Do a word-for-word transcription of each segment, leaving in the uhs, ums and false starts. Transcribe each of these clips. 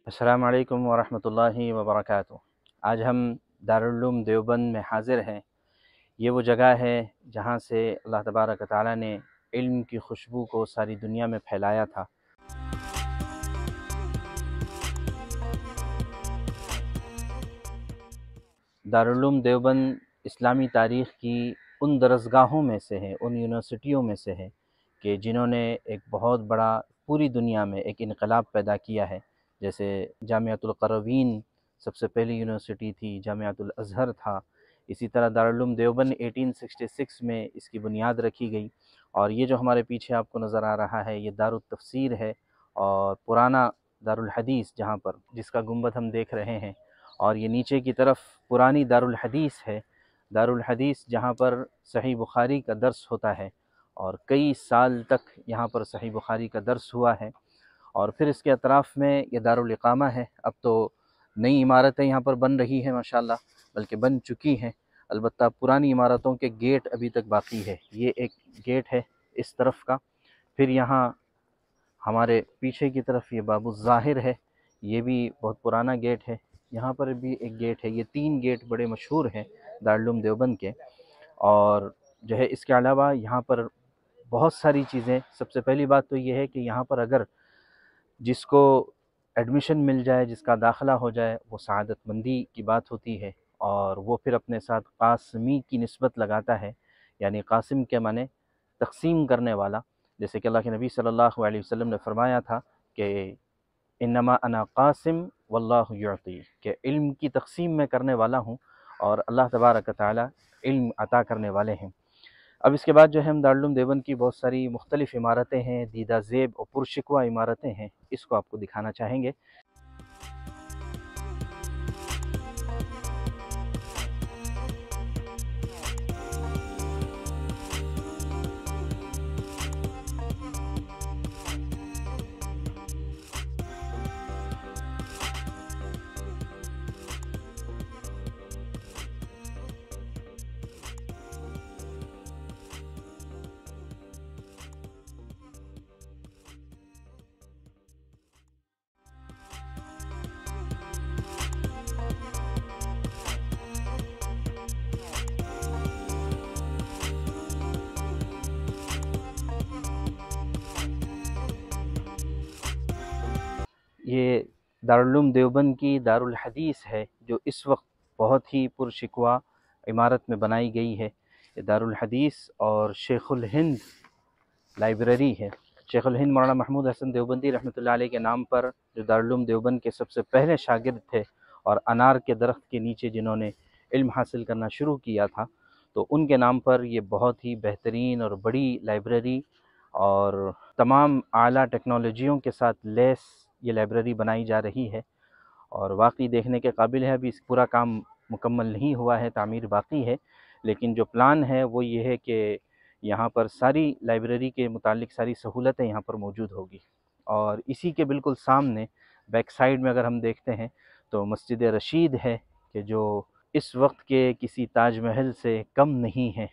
अस्सलामु अलैकुम वरहमतुल्लाहि वबरकातुहू। आज हम दारुल उलूम देवबंद में हाज़िर हैं। ये वो जगह है जहाँ से अल्लाह तबारक व तआला ने इल्म की खुशबू को सारी दुनिया में फैलाया था। दारुल उलूम देवबंद इस्लामी तारीख़ की उन दरसगाहों में से है, उन यूनिवर्सिटियों में से है कि जिन्होंने एक बहुत बड़ा पूरी दुनिया में एक इनकलाब पैदा किया है। जैसे जामियातुल क़रवीन सबसे पहली यूनिवर्सिटी थी, जामियातुल अज़हर था। इसी तरह दारुल उलूम देवबंद अठारह सौ छियासठ में इसकी बुनियाद रखी गई। और ये जो हमारे पीछे आपको नज़र आ रहा है ये दारुत तफ़सीर है और पुराना दारुल हदीस जहाँ पर जिसका गुंबद हम देख रहे हैं। और ये नीचे की तरफ पुरानी दारुल हदीस है, दारुल हदीस जहाँ पर सही बुखारी का दर्स होता है और कई साल तक यहाँ पर सही बुखारी का दर्स हुआ है। और फिर इसके अतराफ़ में ये दारुल इक़ामा है। अब तो नई इमारतें यहाँ पर बन रही हैं माशाल्लाह, बल्कि बन चुकी हैं। अलबत्ता पुरानी इमारतों के गेट अभी तक बाकी है। ये एक गेट है इस तरफ का। फिर यहाँ हमारे पीछे की तरफ ये बाबु ज़ाहिर है, ये भी बहुत पुराना गेट है। यहाँ पर भी एक गेट है। ये तीन गेट बड़े मशहूर हैं दारुल उलूम देवबंद के। और जो है इसके अलावा यहाँ पर बहुत सारी चीज़ें। सबसे पहली बात तो ये है कि यहाँ पर अगर जिसको एडमिशन मिल जाए, जिसका दाखिला हो जाए, वो सआदतमंदी की बात होती है। और वो फिर अपने साथ क़ासिमी की निस्बत लगाता है, यानी क़ासिम के माने तक़सीम करने वाला। जैसे कि अल्लाह के नबी सल्लल्लाहु अलैहि वसल्लम ने फरमाया था कि इन्नमा अना क़ासिम वल्लाहु युअती, कि इल्म की तक़सीम मैं करने वाला हूँ और अल्लाह तबारक व तआला इल्म अता करने वाले हैं। अब इसके बाद जो है हम दारुल उलूम देवबंद की बहुत सारी मुख्तलिफ़ इमारतें हैं, दीदा ज़ेब और पुरशिकवा इमारतें हैं, इसको आपको दिखाना चाहेंगे। ये दारुल उलूम देवबंद की दारुल हदीस है जो इस वक्त बहुत ही पुरशिकवा इमारत में बनाई गई है। ये दारुल हदीस और शेखुल हिंद लाइब्रेरी है। शेखुल हिंद मौलाना महमूद हसन देवबंदी रहमतुल्लाह अलैह के नाम पर, जो दारुल उलूम देवबंद के सबसे पहले शागिर्द थे और अनार के दरख्त के नीचे जिन्होंने इल्म हासिल करना शुरू किया था, तो उनके नाम पर ये बहुत ही बेहतरीन और बड़ी लाइब्रेरी और तमाम आला टेक्नोलॉजियों के साथ लैस ये लाइब्रेरी बनाई जा रही है। और वाकई देखने के काबिल है। अभी इस पूरा काम मुकम्मल नहीं हुआ है, तामीर बाकी है, लेकिन जो प्लान है वो ये है कि यहाँ पर सारी लाइब्रेरी के मुतालिक सारी सहूलतें यहाँ पर मौजूद होगी। और इसी के बिल्कुल सामने बैक साइड में अगर हम देखते हैं तो मस्जिद रशीद है कि जो इस वक्त के किसी ताजमहल से कम नहीं है।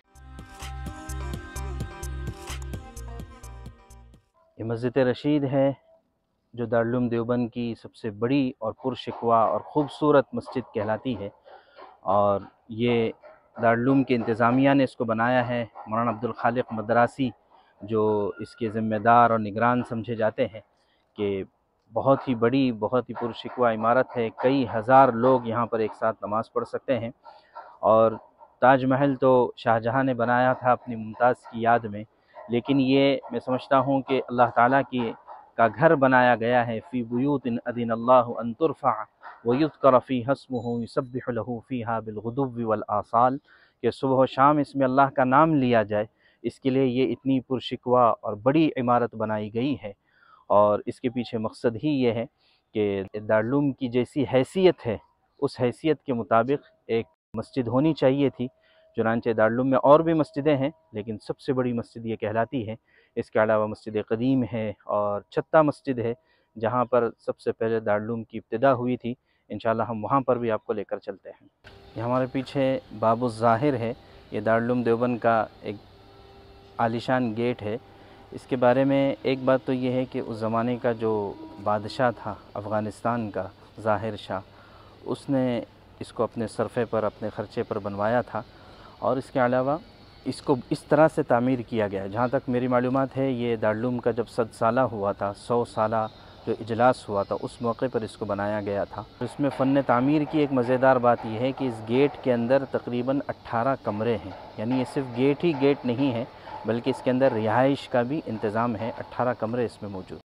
ये मस्जिद रशीद है जो दारुल उलूम देवबंद की सबसे बड़ी और पुरशिकवा और ख़ूबसूरत मस्जिद कहलाती है। और ये दारुल उलूम के इंतज़ामिया ने इसको बनाया है। मौलाना अब्दुल खालिक मदरासी जो इसके ज़िम्मेदार और निगरान समझे जाते हैं कि बहुत ही बड़ी, बहुत ही पुरशिकवा इमारत है। कई हज़ार लोग यहाँ पर एक साथ नमाज़ पढ़ सकते हैं। और ताजमहल तो शाहजहाँ ने बनाया था अपनी मुमताज़ की याद में, लेकिन ये मैं समझता हूँ कि अल्लाह ताला की का घर बनाया गया है। फ़ी बुयूतिन अज़िनल्लाहु अन तुरफ़अ व युज़करा फ़ीहा इस्मुहु युसब्बिहु लहू फ़ीहा बिलग़ुदुव्वि वल आसाल, कि सुबह व शाम इसमें अल्लाह का नाम लिया जाए, इसके लिए ये इतनी पुरशिकवा और बड़ी इमारत बनाई गई है। और इसके पीछे मकसद ही ये है कि दारुल उलूम की जैसी हैसियत है उस हैसियत के मुताबिक एक मस्जिद होनी चाहिए थी। चुनांचे दारुल उलूम में और भी मस्जिदें हैं, लेकिन सबसे बड़ी मस्जिद ये कहलाती है। इसके अलावा मस्जिद क़दीम है और छत्ता मस्जिद है जहाँ पर सबसे पहले दारुल उलूम की इब्तिदा हुई थी। इंशाअल्लाह हम वहाँ पर भी आपको लेकर चलते हैं। ये हमारे पीछे बाबु ज़ाहिर है। ये दारुल उलूम देवबंद का एक आलीशान गेट है। इसके बारे में एक बात तो ये है कि उस ज़माने का जो बादशाह था अफ़गानिस्तान का, ज़ाहिर शाह, उसने इसको अपने सरफ़े पर, अपने ख़र्चे पर बनवाया था। और इसके अलावा इसको इस तरह से तामीर किया गया है, जहाँ तक मेरी मालूमात है, ये दारुल का जब सद साला हुआ था, सौ साला जो इजलास हुआ था, उस मौके पर इसको बनाया गया था। इसमें फ़न तामीर की एक मज़ेदार बात यह है कि इस गेट के अंदर तकरीबन अट्ठारह कमरे हैं, यानी ये सिर्फ़ गेट ही गेट नहीं है, बल्कि इसके अंदर रिहाइश का भी इंतज़ाम है। अट्ठारह कमरे इसमें मौजूद।